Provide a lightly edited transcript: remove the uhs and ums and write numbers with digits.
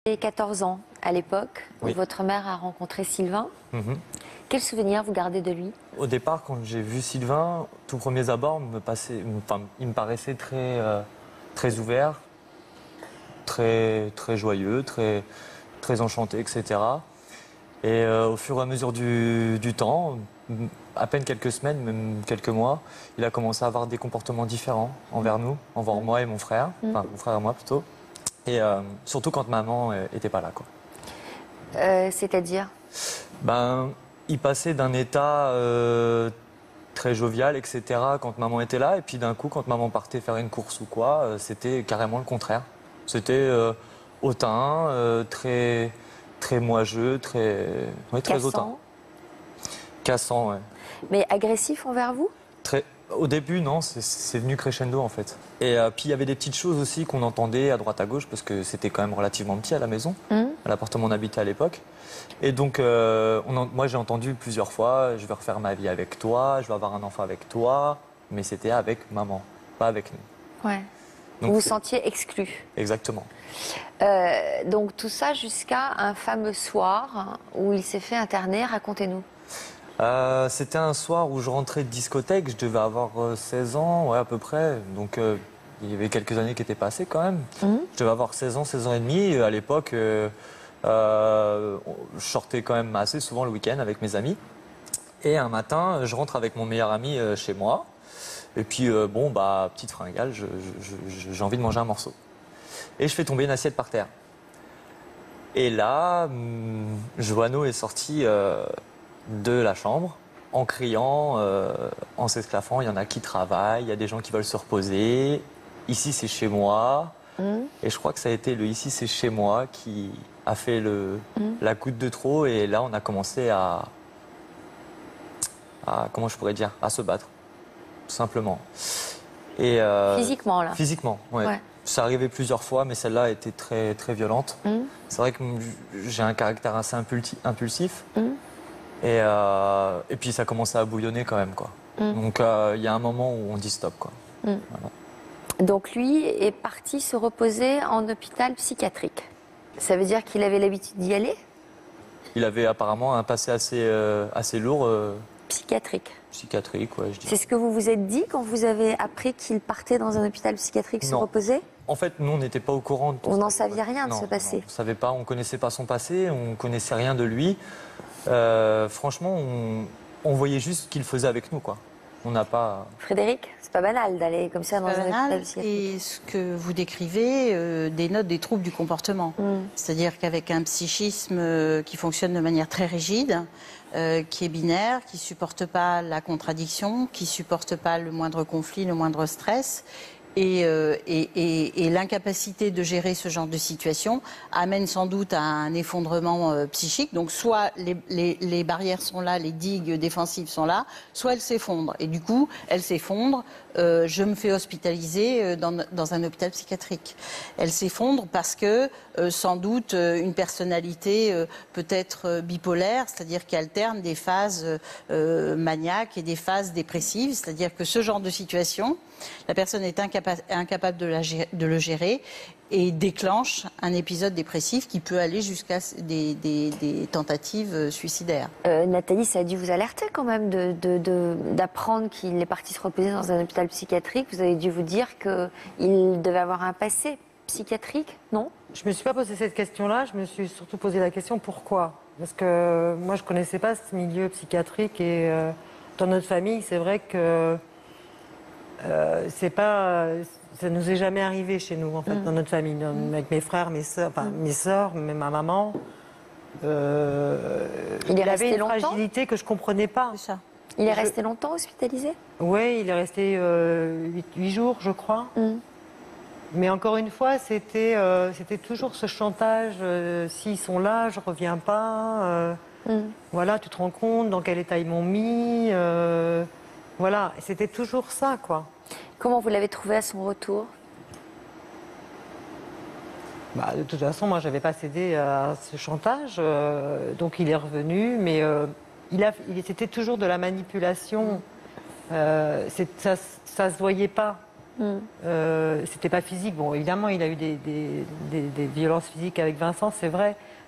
avez 14 ans à l'époque, Oui. où votre mère a rencontré Sylvain. Mhm. Quel souvenir vous gardez de lui? Au départ, quand j'ai vu Sylvain, tout premiers abords, il me paraissait très ouvert, très joyeux, très enchanté, etc. Et au fur et à mesure du temps, à peine quelques semaines, même quelques mois, il a commencé à avoir des comportements différents envers nous, envers moi et mon frère, enfin mon frère et moi plutôt. Et surtout quand maman était pas là, quoi. C'est-à-dire? Ben, il passait d'un état très jovial, etc. quand maman était là, et puis d'un coup, quand maman partait faire une course ou quoi, c'était carrément le contraire. C'était hautain, très moigeux, très hautain. Cassant, Cassant, ouais. mais agressif envers vous? Au début, non, c'est venu crescendo en fait. Et puis il y avait des petites choses aussi qu'on entendait à droite à gauche parce que c'était quand même relativement petit à la maison, à l'appartement où on habitait à l'époque. Et donc, moi j'ai entendu plusieurs fois, je vais refaire ma vie avec toi, je vais avoir un enfant avec toi, mais c'était avec maman, pas avec nous. Ouais. Donc, Vous vous sentiez exclu. Exactement. Donc tout ça jusqu'à un fameux soir où il s'est fait interner. Racontez-nous. C'était un soir où je rentrais de discothèque, je devais avoir 16 ans, ouais, à peu près. Donc il y avait quelques années qui étaient passées quand même. Je devais avoir 16 ans et demi. À l'époque, je sortais quand même assez souvent le week-end avec mes amis. Et un matin, je rentre avec mon meilleur ami chez moi. Et puis, petite fringale, j'ai envie de manger un morceau. Et je fais tomber une assiette par terre. Et là, Joanneau est sorti de la chambre en criant, en s'esclaffant, il y en a qui travaillent, il y a des gens qui veulent se reposer. Ici, c'est chez moi. Et je crois que ça a été le ici, c'est chez moi qui a fait la goutte de trop. Et là, on a commencé comment je pourrais dire, à se battre, tout simplement. Et, Physiquement, là? Physiquement, ouais. Ouais. Ça arrivait plusieurs fois, mais celle-là a été très violente. C'est vrai que j'ai un caractère assez impulsif. Et puis ça commençait à bouillonner quand même, quoi. Donc il y a un moment où on dit stop, quoi. Voilà. Donc lui est parti se reposer en hôpital psychiatrique. Ça veut dire qu'il avait l'habitude d'y aller? Il avait apparemment un passé assez lourd, Psychiatrique. psychiatrique, ouais, je dis. C'est ce que vous vous êtes dit quand vous avez appris qu'il partait dans un hôpital psychiatrique se Non. reposer? En fait, nous, on n'était pas au courant de tout Vous ça. n'en saviez rien de Non, ce passé? non, on ne savait pas, on ne connaissait pas son passé, on ne connaissait rien de lui. Franchement, on voyait juste ce qu'il faisait avec nous, quoi. On n'a pas... Frédéric, c'est pas banal d'aller comme ça dans un hôpital psychiatrique. Et ce que vous décrivez dénote des troubles du comportement. C'est-à-dire qu'avec un psychisme qui fonctionne de manière très rigide, qui est binaire, qui ne supporte pas la contradiction, qui ne supporte pas le moindre conflit, le moindre stress, et l'incapacité de gérer ce genre de situation amène sans doute à un effondrement psychique. Donc soit les barrières sont là, les digues défensives sont là, soit elles s'effondrent. Et du coup, elles s'effondrent. Je me fais hospitaliser dans un hôpital psychiatrique. Elles s'effondrent parce que sans doute une personnalité peut être bipolaire, c'est-à-dire qui alterne des phases maniaques et des phases dépressives. C'est-à-dire que ce genre de situation, la personne est incapable de le gérer et déclenche un épisode dépressif qui peut aller jusqu'à des tentatives suicidaires. Nathalie, ça a dû vous alerter quand même d'apprendre qu'il est parti se reposer dans un hôpital psychiatrique. Vous avez dû vous dire qu'il devait avoir un passé psychiatrique, non? Je me suis pas posé cette question-là, je me suis surtout posé la question pourquoi. Parce que moi, je connaissais pas ce milieu psychiatrique et dans notre famille, c'est vrai que ça nous est jamais arrivé chez nous, en fait, dans notre famille, avec mes frères, mes sœurs, même ma maman. Il est resté avait une longtemps? fragilité que je comprenais pas. C'est ça. Il est resté longtemps hospitalisé? Oui, il est resté 8 jours, je crois. Mais encore une fois, c'était toujours ce chantage. S'ils sont là, je reviens pas. Voilà, tu te rends compte dans quel état ils m'ont mis. Voilà, c'était toujours ça, quoi. Comment vous l'avez trouvé à son retour? De toute façon, moi, j'avais pas cédé à ce chantage. Donc, il est revenu, mais c'était toujours de la manipulation. Ça se voyait pas. C'était pas physique. Bon, évidemment, il a eu des violences physiques avec Vincent, c'est vrai.